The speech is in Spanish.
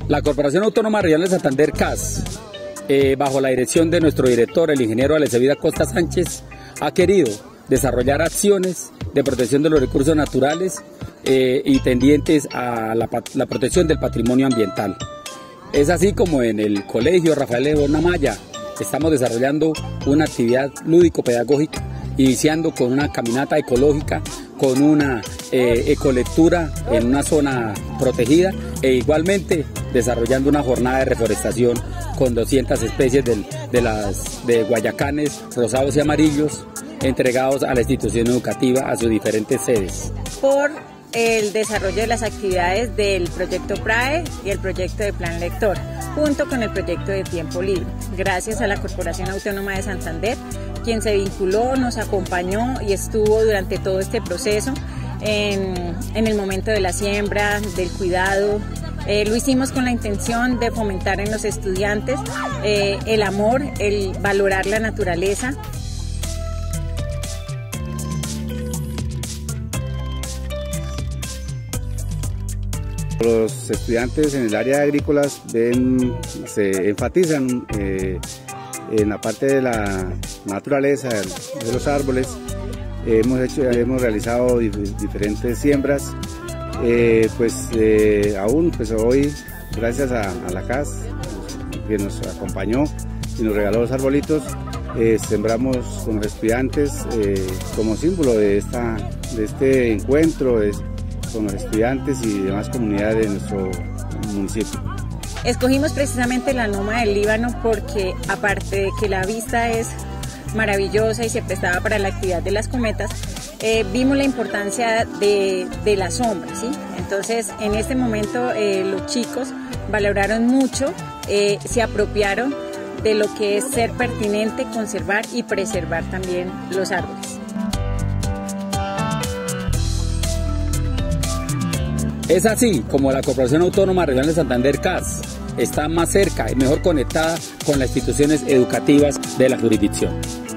La Corporación Autónoma Regional de Santander, CAS, bajo la dirección de nuestro director, el ingeniero Alexevida Costa Sánchez, ha querido desarrollar acciones de protección de los recursos naturales y tendientes a la protección del patrimonio ambiental. Es así como en el Colegio Rafael León Amaya estamos desarrollando una actividad lúdico-pedagógica, iniciando con una caminata ecológica, con una ecolectura en una zona protegida e igualmente desarrollando una jornada de reforestación con 200 especies de guayacanes rosados y amarillos entregados a la institución educativa a sus diferentes sedes. Por el desarrollo de las actividades del proyecto PRAE y el proyecto de Plan Lector, junto con el proyecto de Tiempo Libre. Gracias a la Corporación Autónoma de Santander, quien se vinculó, nos acompañó y estuvo durante todo este proceso en el momento de la siembra, del cuidado. Lo hicimos con la intención de fomentar en los estudiantes el amor, el valorar la naturaleza. Los estudiantes en el área de agrícolas se enfatizan en la parte de la naturaleza, de los árboles. Hemos realizado diferentes siembras. Aún hoy, gracias a la CAS que nos acompañó y nos regaló los arbolitos, sembramos con los estudiantes como símbolo de este encuentro con los estudiantes y demás comunidades de nuestro municipio. Escogimos precisamente la Loma del Líbano porque, aparte de que la vista es maravillosa y se prestaba para la actividad de las cometas, vimos la importancia de la sombra, ¿sí? Entonces, en este momento los chicos valoraron mucho, se apropiaron de lo que es ser pertinente, conservar y preservar también los árboles. Es así como la Corporación Autónoma Regional de Santander, CAS, está más cerca y mejor conectada con las instituciones educativas de la jurisdicción.